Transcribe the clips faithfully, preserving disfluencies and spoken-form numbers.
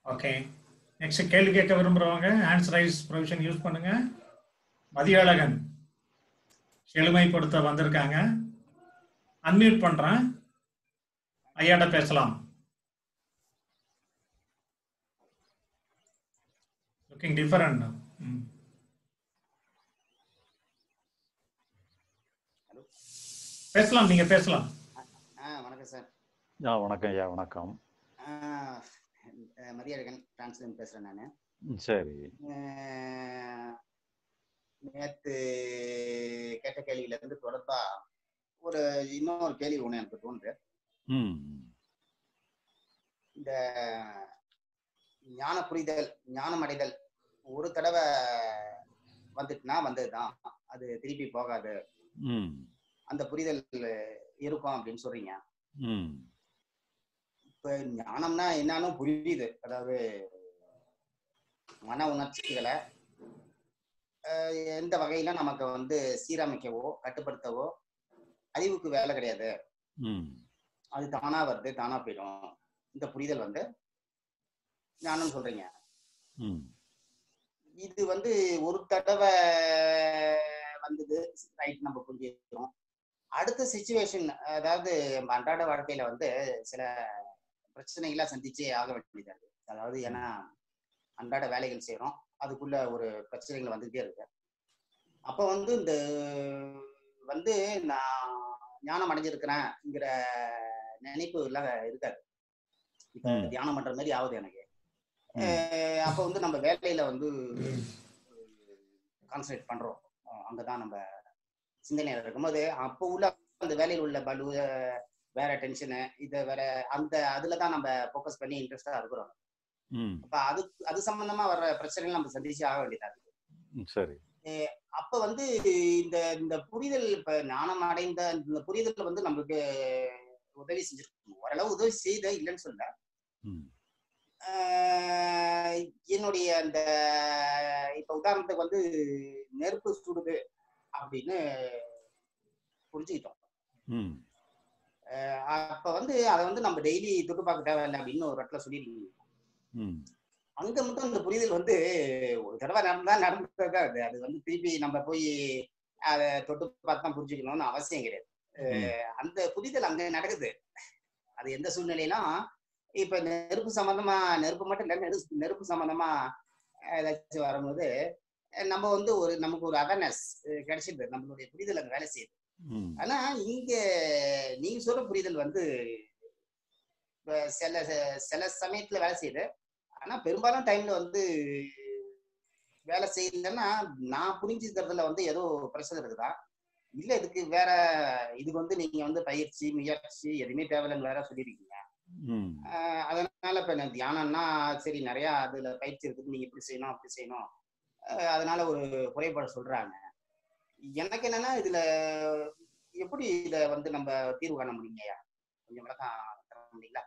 Okay. Next கேள்வி கேட்க விரும்புறவங்க ஹேண்ட்ஸ் ரைஸ் ப்ரொவிஷன் யூஸ் பண்ணுங்க. மதியழகன் எளிமைப்படுத்த வந்திருக்காங்க. அன்மியூட் பண்றேன். ஐயாட்ட பேசலாம். Looking different. பேசலாம், நீங்க பேசலாம். வணக்கம் சார். வணக்கம் ஐயா. வணக்கம். மதியழகன் டிரான்ஸ்லேட் பேசுறேன் நான். சரி. நேற்று கேட்ட கேள்வியில இருந்து தொடர்பா ஒரு இன்னொரு கேள்வி ஒண்ணு எனக்கு தோன்று. இந்த ஞான புரிதல், ஞானம் அடைதல் ஒரு தடவை வந்துட்டுனா வந்ததுதான், அது திருப்பி போகாது, அந்த புரிதல் இருக்கும் அப்படின்னு சொல்றீங்க. இப்ப ஞானம்னா என்னன்னு புரியுது. அதாவது மன உணர்ச்சிகளை எந்த வகையில நமக்கு வந்து சீரமைக்கவோ கட்டுப்படுத்தவோ அறிவுக்கு வேலை கிடையாது. அது தானா வருது, தானா போயிடும். இந்த புரிதல் வந்து ஞானம் சொல்றீங்க. இது வந்து ஒரு தடவை வந்தது, ரைட், நம்ம புரிஞ்சுக்கிறோம். அடுத்த சிச்சுவேஷன், அதாவது அன்றாட வாழ்க்கையில வந்து சில பிரச்சனைகளை சந்திச்சே ஆக வேண்டியதா இருக்கு. அதாவது ஏன்னா அன்றாட வேலைகள் செய்யறோம், அதுக்குள்ள ஒரு பிரச்சனைகள் வந்துகிட்டே இருக்கு. அப்ப வந்து இந்த வந்து நான் ஞானம் அடைஞ்சிருக்கிறேன்ங்கிற நினைப்பு எல்லாம் இருக்காது. இப்ப தியானம் பண்ற மாதிரி ஆகுது எனக்கு. அப்ப வந்து நம்ம வேலையில வந்து கான்சன்ட்ரேட் பண்றோம், அங்கதான் நம்ம சிந்தனையில இருக்கும்போது அப்போ உள்ள அந்த வேலையில் உள்ள பலு, வேற டென்ஷனு, இதை வேற அந்த அதுலதான் நம்ம ஃபோக்கஸ் பண்ணி இன்ட்ரெஸ்டா இருக்கிறோம். அப்ப அது அது சம்பந்தமா வர்ற பிரச்சனைகள் நம்ம சந்திச்சு ஆக வேண்டியதா இருக்கு. சரி. அப்ப வந்து இந்த இந்த புரிதல், இப்ப ஞானம் அடைந்த இந்த புரிதல் வந்து நம்மளுக்கு உதவி செஞ்சிருக்கணும். ஓரளவு உதவி செய்த, இல்லைன்னு சொல்ல. என்னுடைய அந்த இப்ப உதாரணத்துக்கு வந்து நெருப்பு சுடுது அப்படின்னு புரிஞ்சுக்கிட்டோம். அப்ப வந்து அதை வந்து நம்ம டெய்லி தொட்டு பார்க்க தேவையில்லை அப்படின்னு ஒரு இடத்துல சொல்லிருக்கீங்க. அங்க மட்டும் அந்த புரிதல் வந்து ஒரு தடவை நடந்தா நடந்துதான் அது அது வந்து திருப்பி நம்ம போய் அதை தொட்டு பார்த்து தான் புரிஞ்சுக்கணும்னு அவசியம் கிடையாது. அந்த புரிதல் அங்க நடக்குது. அது எந்த சூழ்நிலையிலும் இப்ப நெருப்பு சம்பந்தமா, நெருப்பு மட்டும் இல்லை, நெருப்பு நெருப்பு சம்பந்தமா ஏதாச்சும் வரும்போது நம்ம வந்து ஒரு நமக்கு ஒரு அவேர்னஸ் கிடைச்சிடுது, நம்மளுடைய புரிதல் அங்க வேலை செய்யுது. ஆனா இங்க நீங்க சொல்ற புரிதல் வந்து சில சில சமயத்துல வேலை செய்யுது. ஆனா பெரும்பாலும் டைம்ல வந்து வேலை செய்யலன்னா நான் புரிஞ்சுக்கிறதுல வந்து ஏதோ பிரச்சனை இருக்குதா, இல்ல இதுக்கு வேற, இதுக்கு வந்து நீங்க வந்து பயிற்சி முயற்சி எதுவுமே தேவையில்லைன்னு வேற சொல்லியிருக்கீங்க. அதனால இப்ப தியானம்னா சரி நிறைய அதுல பயிற்சி இருக்குது, நீங்க இப்படி செய்யணும் அப்படி செய்யணும், அதனால ஒரு குறைபாடு சொல்றாங்க. எனக்கு என்னன்னா இதுல எப்படி இத வந்து நம்ம தீர்வு காண முடியுங்கய்யா, கொஞ்சம் விளக்கம் தர முடியுங்களா?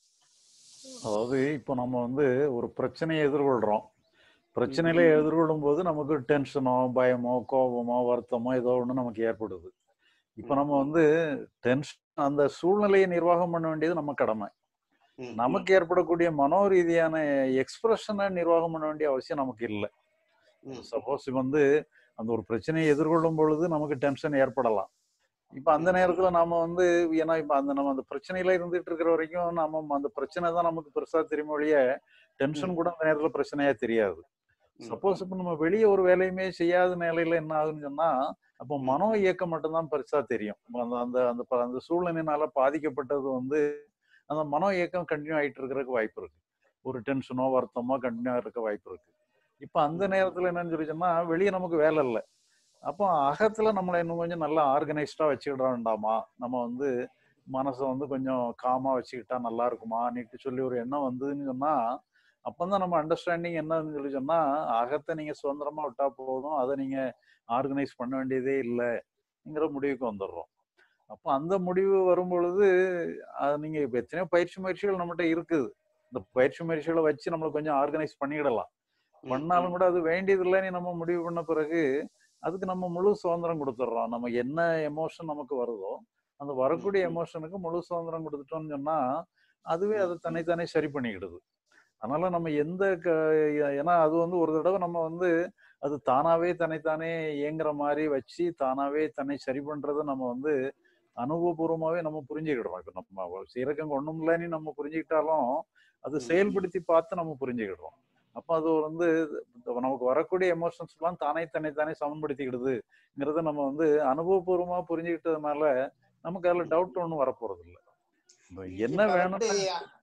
அதாவது இப்போ நம்ம வந்து ஒரு பிரச்சனையை எதிர்கொள்றோம். பிரச்சனையில எதிர்கொள்ளும் போது நமக்கு டென்ஷனோ பயமோ கோபமோ வருத்தமோ ஏதோ ஒண்ணு நமக்கு ஏற்படுது. இப்ப நம்ம வந்து டென்ஷன், அந்த சூழ்நிலையை நிர்வாகம் பண்ண வேண்டியது நம்ம கடமை. நமக்கு ஏற்படக்கூடிய மனோ ரீதியான எக்ஸ்பிரஷனை நிர்வாகம் பண்ண வேண்டிய அவசியம் நமக்கு இல்லை. சப்போஸ் வந்து அந்த ஒரு பிரச்சனையை எதிர்கொள்ளும் பொழுது நமக்கு டென்ஷன் ஏற்படலாம். இப்ப அந்த நேரத்துல நாம வந்து, ஏன்னா இப்ப அந்த நம்ம அந்த பிரச்சனையில இருந்துட்டு இருக்கிற வரைக்கும் நம்ம அந்த பிரச்சனை தான் நமக்கு பெருசா தெரியும் ஒழிய டென்ஷன் கூட அந்த நேரத்துல பிரச்சனையா தெரியாது. சப்போஸ் இப்ப நம்ம வெளியே ஒரு வேலையுமே செய்யாத நிலையில என்ன ஆகுதுன்னு சொன்னா, அப்போ மனோ இயக்கம் மட்டும்தான் பெருசா தெரியும். அந்த அந்த அந்த அந்த சூழ்நிலையினால பாதிக்கப்பட்டது வந்து அந்த மனோ இயக்கம் கண்டினியூ ஆயிட்டு இருக்கிறதுக்கு வாய்ப்பு இருக்கு. ஒரு டென்ஷனோ வருத்தமோ கண்டினியூ இருக்க வாய்ப்பு இருக்கு. இப்ப அந்த நேரத்துல என்னன்னு சொல்லி சொன்னா வெளியே நமக்கு வேலை இல்லை. அப்போ அகத்துல நம்மளை இன்னும் கொஞ்சம் நல்லா ஆர்கனைஸ்டா வச்சுக்கிட வேண்டாமா, நம்ம வந்து மனசை வந்து கொஞ்சம் காமா வச்சுக்கிட்டா நல்லா இருக்குமா நீட்டு சொல்லி ஒரு எண்ணம் வந்ததுன்னு சொன்னா, அப்பதான் நம்ம அண்டர்ஸ்டாண்டிங் என்னன்னு சொல்லி சொன்னா, அகத்தை நீங்க சுதந்திரமா விட்டா போதும், அதை நீங்க ஆர்கனைஸ் பண்ண வேண்டியதே இல்லைங்கிற முடிவுக்கு வந்துடுறோம். அப்போ அந்த முடிவு வரும் பொழுது அது நீங்க இப்ப எத்தனையோ பயிற்சி முயற்சிகள் நம்மகிட்ட இருக்குது. இந்த பயிற்சி முயற்சிகளை வச்சு நம்மளை கொஞ்சம் ஆர்கனைஸ் பண்ணிக்கிடலாம். பண்ணாலும் கூட அது வேண்டியது இல்லைன்னு நம்ம முடிவு பண்ண பிறகு அதுக்கு நம்ம முழு சுதந்திரம் கொடுத்துட்றோம். நம்ம என்ன எமோஷன் நமக்கு வருதோ அந்த வரக்கூடிய எமோஷனுக்கு முழு சுதந்திரம் கொடுத்துட்டோம்னு சொன்னா அதுவே அதை தனித்தானே சரி பண்ணிக்கிடுது. அதனால நம்ம எந்த க ஏன்னா அது வந்து ஒரு தடவை நம்ம வந்து அது தானாவே தன்னைத்தானே இயங்குற மாதிரி வச்சு தானாவே தன்னை சரி பண்றதை நம்ம வந்து அனுபவபூர்வமாவே நம்ம புரிஞ்சுக்கிடுறோம். இப்ப நம்ம சீரகம் ஒண்ணும் இல்லைன்னு நம்ம புரிஞ்சுக்கிட்டாலும் அது செயல்படுத்தி பார்த்து நம்ம புரிஞ்சுக்கிடுறோம். அப்ப அது வந்து நமக்கு வரக்கூடிய எமோஷன்ஸ் எல்லாம் தானே தன்னைத்தானே சமன்படுத்திக்கிடுதுங்கிறத நம்ம வந்து அனுபவபூர்வமா புரிஞ்சுக்கிட்டதுனால நமக்கு அதுல டவுட் ஒன்றும் வரப்போறது இல்லை. என்ன இப்ப வந்து வேணும்னா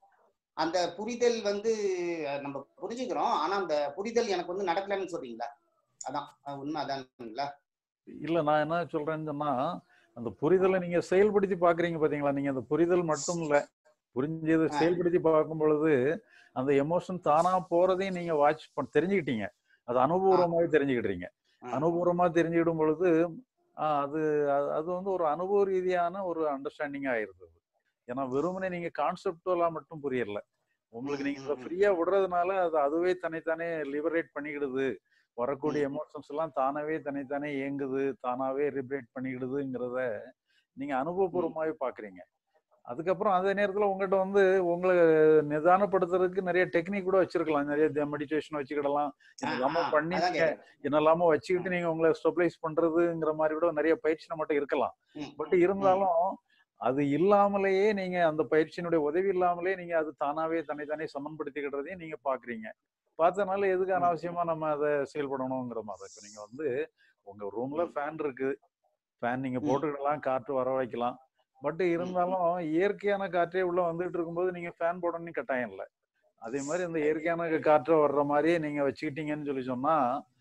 அந்த புரிதல் வந்து நம்ம புரிஞ்சுக்கிறோம், ஆனா அந்த புரிதல் எனக்கு வந்து நடக்கலன்னு சொல்றீங்களா? அதான் உண்மை அதான்ங்களா? இல்ல நான் என்ன சொல்றேன்னு சொன்னா அந்த புரிதலை நீங்க செயல்படுத்தி பாக்குறீங்க பாத்தீங்களா? நீங்க அந்த புரிதல் மட்டும் இல்ல, புரிஞ்சதை செயல்படுத்தி பார்க்கும் பொழுது அந்த எமோஷன் தானா போறதையும் நீங்க வாட்ச் பண்ண தெரிஞ்சுக்கிட்டீங்க. அது அனுபவபூர்வமாவே தெரிஞ்சுக்கிட்டீங்க. அனுபவபூர்வமா தெரிஞ்சுக்கிடும் பொழுது அது அது வந்து ஒரு அனுபவ ரீதியான ஒரு அண்டர்ஸ்டாண்டிங் ஆயிருது. ஏன்னா வெறுமனே நீங்க கான்செப்டுவலா மட்டும் புரியல, உங்களுக்கு நீங்க இதை ஃப்ரீயா விடுறதுனால அது அதுவே தன்னைத்தானே லிபரேட் பண்ணிக்கிடுது. வரக்கூடிய எமோஷன்ஸ் எல்லாம் தானாவே தன்னைத்தானே இயங்குது, தானாவே லிபரேட் பண்ணிக்கிடுதுங்கிறத நீங்க அனுபவபூர்வமாவே பாக்குறீங்க. அதுக்கப்புறம் அதே நேரத்துல உங்ககிட்ட வந்து உங்களை நிதானப்படுத்துறதுக்கு நிறைய டெக்னிக் கூட வச்சிருக்கலாம். நிறைய மெடிடேஷன் வச்சுக்கிடலாம், என்னெல்லாமோ பண்ணி நீங்க என்னெல்லாமோ வச்சுக்கிட்டு நீங்க உங்களை ஸ்டெபிலைஸ் பண்றதுங்கிற மாதிரி கூட நிறைய பயிற்சி நம்மகிட்ட இருக்கலாம். பட் இருந்தாலும் அது இல்லாமலேயே நீங்க அந்த பயிற்சியினுடைய உதவி இல்லாமலே நீங்க அது தானாவே தன்னைத்தானே சமன்படுத்திக்கிடுறதையும் நீங்க பாக்குறீங்க. பார்த்தனால எதுக்கு அனாவசியமா நம்ம அதை செயல்படணுங்கிற மாதிரி. இப்ப நீங்க வந்து உங்க ரூம்ல ஃபேன் இருக்கு, ஃபேன் நீங்க போட்டுக்கிடலாம், காற்று வர வைக்கலாம். பட் இருந்தாலும் இயற்கையான காற்றே உள்ள வந்துட்டு இருக்கும்போது நீங்க ஃபேன் போடணும்னு கட்டாயம் இல்லை. அதே மாதிரி அந்த இயற்கையான காற்றை வர்ற மாதிரியே நீங்க வச்சுக்கிட்டீங்கன்னு சொல்லி சொன்னா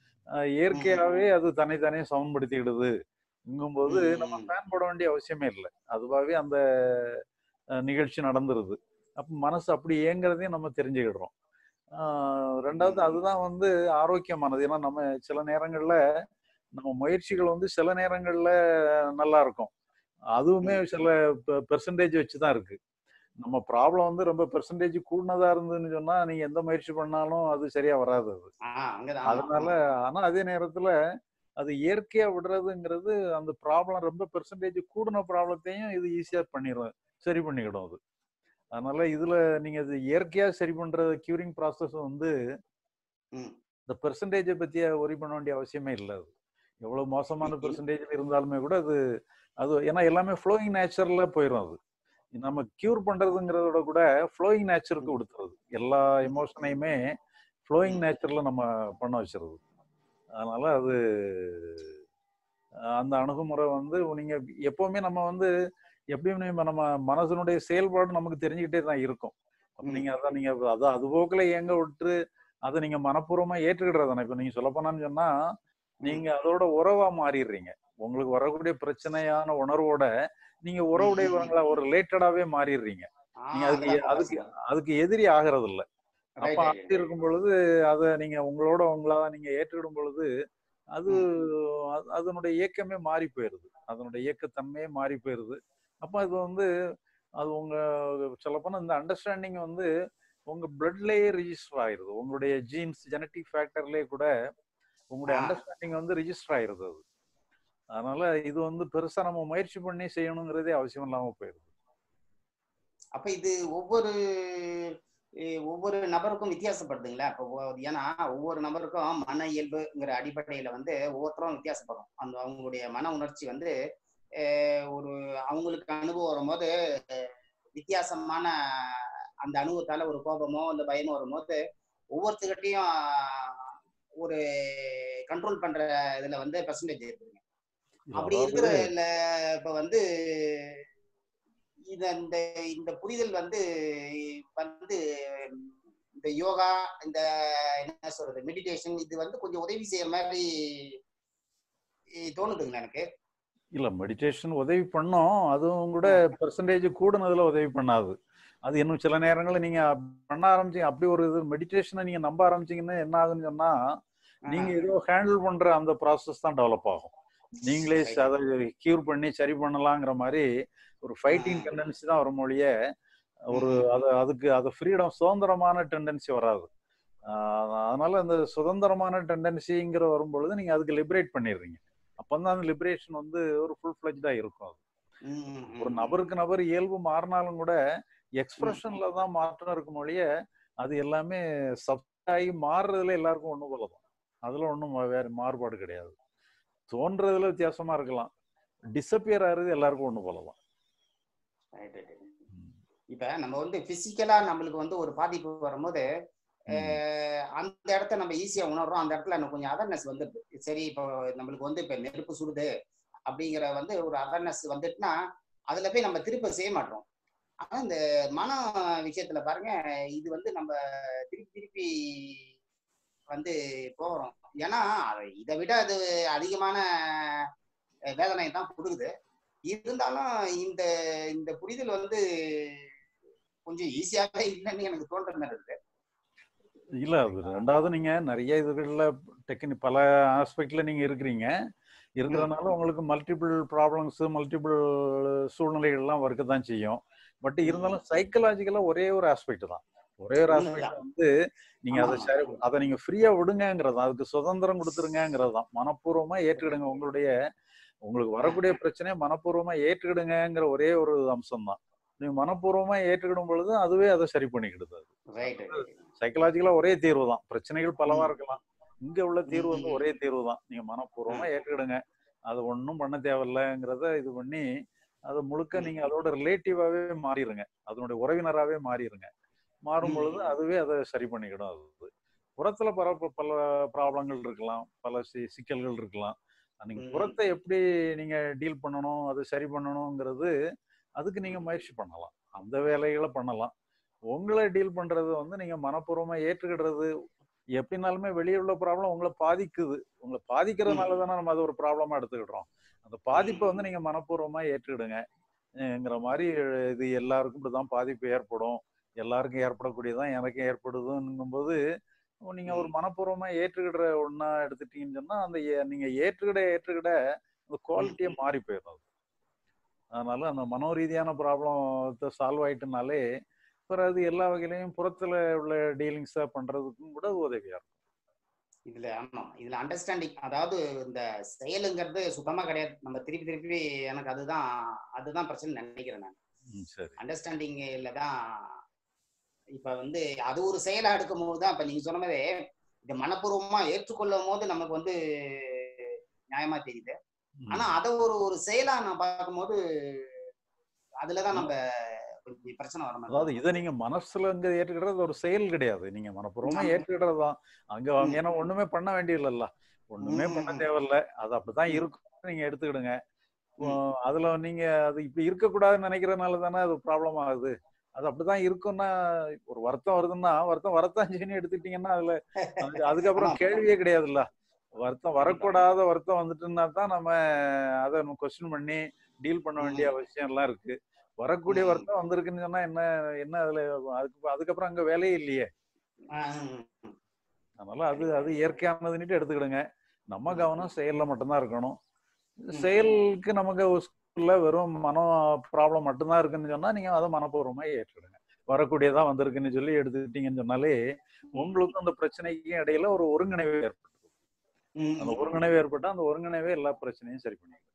இயற்கையாவே அது தன்னைத்தானே சமன்படுத்திக்கிடுது. இங்கும்போது நம்ம ஃபேன் போட வேண்டிய அவசியமே இல்லை, அதுவாகவே அந்த நிகழ்ச்சி நடந்துருது. அப்ப மனசு அப்படி இயங்குறதையும் நம்ம தெரிஞ்சுக்கிடுறோம். ஆஹ் ரெண்டாவது அதுதான் வந்து ஆரோக்கியமானது. ஏன்னா நம்ம சில நேரங்கள்ல நம்ம முயற்சிகள் வந்து சில நேரங்கள்ல நல்லா இருக்கும், அதுவுமே சில பெர்சன்டேஜ் வச்சுதான் இருக்கு. நம்ம ப்ராப்ளம் வந்து ரொம்ப பெர்சன்டேஜ் கூடுனதா இருந்ததுன்னு சொன்னா நீங்க எந்த முயற்சி பண்ணாலும் அது சரியா வராது. அது அதனால ஆனா அதே நேரத்துல அது இயற்கையா விடுறதுங்கிறது அந்த ப்ராப்ளம் ரொம்ப பெர்சன்டேஜ் கூடுன ப்ராப்ளத்தையும் இது ஈஸியா பண்ணிடும், சரி பண்ணிக்கிடும் அது. அதனால இதுல நீங்க இது இயற்கையா சரி பண்ற கியூரிங் ப்ராசஸ் வந்து இந்த பெர்சன்டேஜை பத்திய ஒரி பண்ண வேண்டிய அவசியமே இல்லை. அது எவ்வளவு மோசமான பெர்சன்டேஜ் இருந்தாலுமே கூட அது அது ஏன்னா எல்லாமே ஃப்ளோயிங் நேச்சர்ல போயிடும். அது நம்ம கியூர் பண்றதுங்கிறத கூட ஃப்ளோயிங் நேச்சருக்கு கொடுத்துறது, எல்லா எமோஷனையுமே ஃப்ளோயிங் நேச்சர்ல நம்ம பண்ண வச்சிருது. அதனால அது அந்த அணுகுமுறை வந்து நீங்க எப்பவுமே நம்ம வந்து எப்படியும் நம்ம மனசனுடைய செயல்பாடு நமக்கு தெரிஞ்சுக்கிட்டே தான் இருக்கும். அப்ப நீங்க அதான் நீங்க அதான் அது போக்குல இயங்க விட்டு அதை நீங்க மனப்பூர்வமா ஏற்றுக்கிடுறதானே. இப்ப நீங்க சொல்ல போனான்னு சொன்னா நீங்க அதோட உறவா மாறிடுறீங்க. உங்களுக்கு வரக்கூடிய பிரச்சனையான உணர்வோட நீங்க உறவுடையவங்களா ஒரு ரிலேட்டடாவே மாறிடுறீங்க. நீங்க அதுக்கு அதுக்கு அதுக்கு எதிரி ஆகிறது இல்லை. அப்ப அப்படி இருக்கும் பொழுது அதை நீங்க உங்களோட உங்களா நீங்க ஏற்றுக்கிடும் பொழுது அது அதனுடைய இயக்கமே மாறி போயிருது, அதனுடைய இயக்கத்தன்மையே மாறி போயிருது. அப்ப அது வந்து அது உங்க சொல்லப்போனா இந்த அண்டர்ஸ்டாண்டிங் வந்து உங்க பிளட்லயே ரிஜிஸ்டர் ஆயிருது, உங்களுடைய ஜீன்ஸ் ஜெனட்டிக் ஃபேக்டர்லயே கூட உங்களுடைய அண்டர்ஸ்டாண்டிங் வந்து ரிஜிஸ்டர் ஆயிருது அது. அதனால இது வந்து பெருசா நம்ம முயற்சி பண்ணி செய்யணுங்கிறதே அவசியம் இல்லாம போயிருது. அப்ப இது ஒவ்வொரு ஒவ்வொரு நபருக்கும் வித்தியாசப்படுதுங்களா? அப்போ ஏன்னா ஒவ்வொரு நபருக்கும் மன இயல்புங்கிற அடிப்படையில வந்து ஒவ்வொருத்தரும் வித்தியாசப்படும். அந்த அவங்களுடைய மன உணர்ச்சி வந்து ஒரு அவங்களுக்கு அனுபவம் வரும்போது வித்தியாசமான அந்த அனுபவத்தால ஒரு கோபமோ இல்ல பயமோ வரும்போது ஒவ்வொருத்தர்கிட்டையும் ஒரு கண்ட்ரோல் பண்ற இதுல வந்து பெர்சன்டேஜ் இருக்குங்க. அப்படி இருக்கிற இல்ல இப்ப வந்து இத இந்த இந்த புரிதல் வந்து வந்து இந்த யோகா இந்த என்ன சொல்றது மெடிடேஷன் இது வந்து கொஞ்சம் உதவி செய்யற மாதிரி தோணுதுங்களா எனக்கு. இல்ல மெடிடேஷன் உதவி பண்ணோம், அதுவும் கூட பெர்சன்டேஜ் கூடுனதுல உதவி பண்ணாது. அது இன்னும் சில நேரங்களில் நீங்க பண்ண ஆரம்பிச்சீங்க அப்படி ஒரு இது மெடிடேஷனை நீங்க நம்ப ஆரம்பிச்சீங்கன்னா என்ன ஆகுன்னு சொன்னா நீங்க ஏதோ ஹேண்டில் பண்ற அந்த ப்ராசஸ் தான் டெவலப் ஆகும். நீங்களே அதை கியூர் பண்ணி சரி பண்ணலாங்கிற மாதிரி ஒரு ஃபைட்டிங் டெண்டன்சி தான் வரும் மொழிய ஒரு அது அதுக்கு அது ஃப்ரீடம் சுதந்திரமான டெண்டன்சி வராது. அதனால அந்த சுதந்திரமான டெண்டன்சிங்கிற வரும்பொழுது நீங்க அதுக்கு லிபரேட் பண்ணிடுறீங்க. அப்பதான் அந்த லிபரேஷன் வந்து ஒரு ஃபுல் ஃபிளெஜ்டா இருக்கும். அது ஒரு நபருக்கு நபர் இயல்பு மாறினாலும் கூட எக்ஸ்பிரஷன்ல தான் மாற்றம் இருக்கும் மொழிய அது எல்லாமே சப்ஸ்ட் ஆகி மாறுறதுல எல்லாருக்கும் ஒண்ணு போலதான். அதுல ஒன்றும் வேற மாறுபாடு கிடையாது. தோன்றதுல வித்தியாசமா இருக்கலாம், டிஸப்பியர் ஆகுறது எல்லாருக்கும் ஒண்ணு போலதான். இப்ப நம்ம வந்து பிசிக்கலா நம்மளுக்கு வந்து ஒரு பாதிப்பு வரும்போது அந்த இடத்த நம்ம ஈஸியா உணர்றோம். அந்த இடத்துல எனக்கு கொஞ்சம் அவேர்னஸ் வந்துடுது. சரி, இப்போ நம்மளுக்கு வந்து இப்ப நெருப்பு சுடுது அப்படிங்கிற வந்து ஒரு அவேர்னஸ் வந்துட்டுனா அதுல போய் நம்ம திருப்ப செய்ய மாட்டோம். ஆனா இந்த மன விஷயத்துல பாருங்க, இது வந்து நம்ம திருப்பி திருப்பி வந்து போகிறோம். ஏன்னா இதை விட அது அதிகமான வேதனை தான் கொடுக்குது. இருந்தாலும் இந்த இந்த புரிதல் வந்து கொஞ்சம் ஈஸியாவே இல்லைன்னு எனக்கு தோன்ற மாதிரி இருக்கு. இல்ல, அது ரெண்டாவது நீங்க நிறைய இதுகள்ல டெக்னிக் பல ஆஸ்பெக்ட்ல நீங்க இருக்கிறீங்க. இருக்கிறதுனால உங்களுக்கு மல்டிபிள் ப்ராப்ளம்ஸ், மல்டிபிள் சூழ்நிலைகள்லாம் இருக்கதான் செய்யும். பட் இருந்தாலும் சைக்கலாஜிக்கலா ஒரே ஒரு ஆஸ்பெக்ட் தான். ஒரே ஒரு ஆஸ்பெக்ட் வந்து நீங்க அதை சரி அதை நீங்க ஃப்ரீயா விடுங்கிறது, அதுக்கு சுதந்திரம் கொடுத்துருங்கிறது தான். மனப்பூர்வமா ஏற்றுக்கிடுங்க. உங்களுடைய உங்களுக்கு வரக்கூடிய பிரச்சனையை மனப்பூர்வமா ஏற்றுக்கிடுங்கிற ஒரே ஒரு அம்சம் தான். நீங்க மனப்பூர்வமா ஏற்றுக்கிடும் பொழுது அதுவே அதை சரி பண்ணிக்கிடுது. அது சைக்கலாஜிக்கலா ஒரே தீர்வு தான். பிரச்சனைகள் பலவா இருக்கலாம், இங்க உள்ள தீர்வு வந்து ஒரே தீர்வு தான். நீங்க மனப்பூர்வமா ஏற்றுக்கிடுங்க, அது ஒன்றும் பண்ண தேவையில்லைங்கிறத இது பண்ணி அது முழுக்க நீங்க அதோட ரிலேட்டிவாவே மாறிடுங்க, அதனுடைய உறவினராகவே மாறிடுங்க. மாறும் பொழுது அதுவே அதை சரி பண்ணிக்கிடும். அது புறத்துல பல பல ப்ராப்ளங்கள் இருக்கலாம், பல சி சிக்கல்கள் இருக்கலாம். நீங்க புறத்தை எப்படி நீங்க டீல் பண்ணணும், அது சரி பண்ணணுங்கிறது அதுக்கு நீங்க முயற்சி பண்ணலாம், அந்த வேலைகளை பண்ணலாம். உங்களை டீல் பண்றது வந்து நீங்க மனப்பூர்வமா ஏற்றுக்கிடுறது. எப்படினாலுமே வெளியே உள்ள ப்ராப்ளம் உங்களை பாதிக்குது, உங்களை பாதிக்கிறதுனால தானே நம்ம அதை ஒரு ப்ராப்ளமா எடுத்துக்கிடுறோம். அந்த பாதிப்பை வந்து நீங்க மனப்பூர்வமா ஏற்றுக்கிடுங்கிற மாதிரி. இது எல்லாருக்கும் இப்படிதான் பாதிப்பு ஏற்படும், எல்லாருக்கும் ஏற்படக்கூடியதான் எனக்கும் ஏற்படுதுங்கும் போது நீங்க ஒரு மனப்பூர்வமா ஏற்றுக்கிடுற ஒண்ணா எடுத்துட்டீங்கன்னு சொன்னா அந்த நீங்க ஏற்றுக்கிட ஏற்றுக்கிட அந்த குவாலிட்டியே மாறி போயிடும். அதனால அந்த மனோரீதியான ப்ராப்ளத்தை சால்வ் ஆயிட்டுனாலே பிறகு எல்லா வகையிலையும் புறத்துல உள்ள டீலிங்ஸா பண்றதுக்கும் கூட உதவியா இருக்கும். இதுல ஆமா, இதுல அண்டர்ஸ்டாண்டிங், அதாவது இந்த செயலுங்கிறது சுத்தமா கிடையாது. நம்ம திருப்பி திருப்பி எனக்கு அதுதான் அதுதான் பிரச்சனை நினைக்கிறேன் நான். அண்டர்ஸ்டாண்டிங் இல்லதான் இப்ப வந்து அது ஒரு செயலா எடுக்கும் போதுதான் இப்ப நீங்க சொன்ன மாதிரி இதை மனப்பூர்வமா ஏற்றுக்கொள்ளும் போது நமக்கு வந்து நியாயமா தெரியுது. ஆனா அதை ஒரு ஒரு செயலா நான் பார்க்கும்போது அதுலதான் நம்ம பிரச்சனை வர மாதிரி. அதாவது இதை நீங்க மனசுல அங்க ஏற்றுக்கிறது ஒரு செயல் கிடையாது, நீங்க மனப்பூர்வமா ஏற்றுக்கிறது தான். அங்க ஏன்னா ஒண்ணுமே பண்ண வேண்டியதில்ல, ஒண்ணுமே பண்ண தேவையில்லை, அது அப்படிதான் இருக்கும், நீங்க எடுத்துக்கிடுங்க. அதுல நீங்க அது இப்படி இருக்கக்கூடாதுன்னு நினைக்கிறதுனால தானே அது ப்ராப்ளம் ஆகுது. அது அப்படிதான் இருக்கும்னா, ஒரு வருத்தம் வருதுன்னா வருத்தம் வரத்தான் செய்யணும் எடுத்துக்கிட்டீங்கன்னா அதுல அதுக்கப்புறம் கேள்வியே கிடையாதுல்ல. வருத்தம் வரக்கூடாத வருத்தம் வந்துட்டுன்னா தான் நம்ம அதை கொஸ்டின் பண்ணி டீல் பண்ண வேண்டிய அவசியம் எல்லாம் இருக்கு. வரக்கூடிய வருத்தம் வந்திருக்குன்னு சொன்னா என்ன என்ன அதுல அதுக்கு அதுக்கப்புறம் அங்க வேலையே இல்லையே. அதனால அது அது இயற்கையானதுன்னுட்டு எடுத்துக்கிடுங்க. நம்ம கவனம் செயல்ல மட்டும்தான் இருக்கணும். செயலுக்கு நமக்கு வெறும் மனோ ப்ராப்ளம் மட்டும்தான் இருக்குன்னு சொன்னா நீங்க அதை மனப்பூர்வமா ஏற்றுடுங்க. வரக்கூடியதான் வந்திருக்குன்னு சொல்லி எடுத்துக்கிட்டீங்கன்னு சொன்னாலே உங்களுக்கும் அந்த பிரச்சனைக்கும் இடையில ஒரு ஒருங்கிணைவு ஏற்படும். அந்த ஒருங்கிணைவு ஏற்பட்டா அந்த ஒருங்கிணைவே எல்லா பிரச்சனையும் சரி பண்ணிடும்.